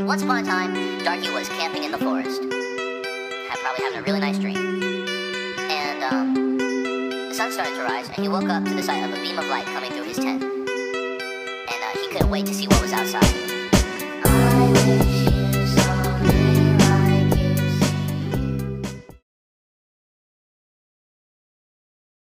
Once upon a time, Darky was camping in the forest, probably having a really nice dream. And the sun started to rise, and he woke up to the sight of a beam of light coming through his tent. And he couldn't wait to see what was outside.